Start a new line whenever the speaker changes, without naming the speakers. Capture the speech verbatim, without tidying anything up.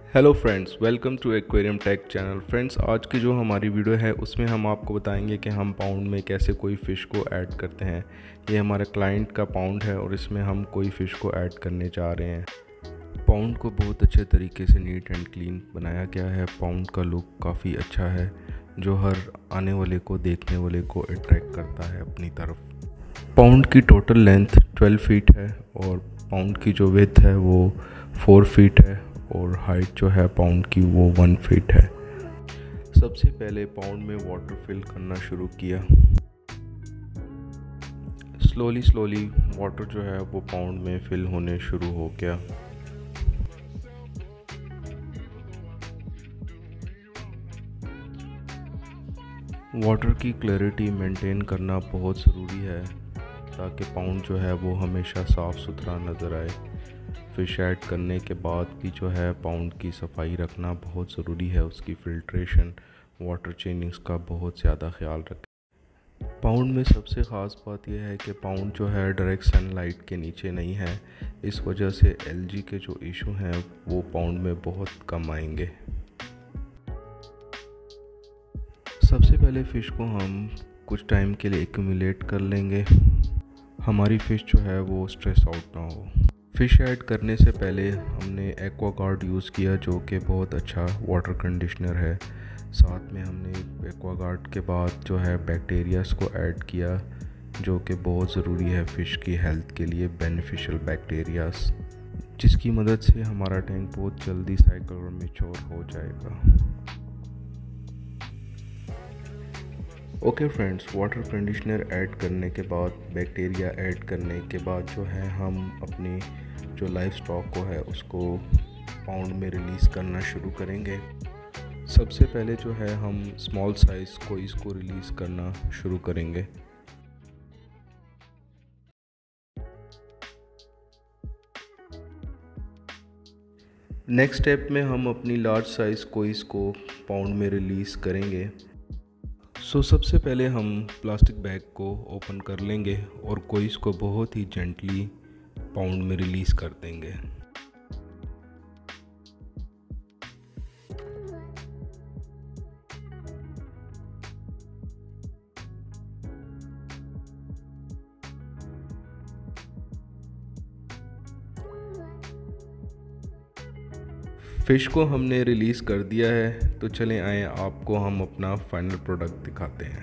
Hello friends, welcome to aquarium tech channel. Friends, आज की जो हमारी वीडियो है उसमें हम आपको बताएंगे कि हम पाउंड में कैसे कोई फ़िश को ऐड करते हैं। ये हमारे क्लाइंट का पाउंड है और इसमें हम कोई फ़िश को ऐड करने जा रहे हैं। पाउंड को बहुत अच्छे तरीके से नीट एंड क्लीन बनाया गया है। पाउंड का लुक काफ़ी अच्छा है जो हर आने वाले को, देखने वाले को अट्रैक्ट करता है अपनी तरफ। पाउंड की टोटल लेंथ ट्वेल्व फीट है और पाउंड की जो विड्थ है वो फोर फीट है और हाइट जो है पाउंड की वो वन फीट है। सबसे पहले पाउंड में वाटर फिल करना शुरू किया। स्लोली स्लोली वाटर जो है वो पाउंड में फिल होने शुरू हो गया। वाटर की क्लैरिटी मेंटेन करना बहुत ज़रूरी है ताकि पाउंड जो है वो हमेशा साफ़ सुथरा नज़र आए। फ़िश ऐड करने के बाद भी जो है पाउंड की सफाई रखना बहुत ज़रूरी है। उसकी फ़िल्ट्रेशन, वाटर चेंजिंग्स का बहुत ज़्यादा ख्याल रखें। पाउंड में सबसे ख़ास बात यह है कि पाउंड जो है डायरेक्ट सनलाइट के नीचे नहीं है। इस वजह से एलजी के जो इशू हैं वो पाउंड में बहुत कम आएंगे। सबसे पहले फ़िश को हम कुछ टाइम के लिए एक्यूमुलेट कर लेंगे। हमारी फ़िश जो है वो स्ट्रेस आउट ना हो। फ़िश ऐड करने से पहले हमने एक्वागार्ड यूज़ किया जो कि बहुत अच्छा वाटर कंडीशनर है। साथ में हमने एक्वागार्ड के बाद जो है बैक्टीरियाज को ऐड किया जो कि बहुत ज़रूरी है फ़िश की हेल्थ के लिए, बेनिफिशियल बैक्टीरियाज, जिसकी मदद से हमारा टैंक बहुत जल्दी साइकिल और मैच्योर हो जाएगा। Okay friends, water conditioner add करने के बाद, बैक्टीरिया ऐड करने के बाद जो है हम अपनी जो लाइव स्टॉक को है उसको पाउंड में रिलीज़ करना शुरू करेंगे। सबसे पहले जो है हम स्मॉल साइज़ को इसको रिलीज़ करना शुरू करेंगे। नेक्स्ट स्टेप में हम अपनी लार्ज साइज़ को इसको पाउंड में रिलीज़ करेंगे। सो so, सबसे पहले हम प्लास्टिक बैग को ओपन कर लेंगे और कोइस को बहुत ही जेंटली पाउंड में रिलीज़ कर देंगे। फ़िश को हमने रिलीज़ कर दिया है, तो चलें आए आपको हम अपना फाइनल प्रोडक्ट दिखाते हैं।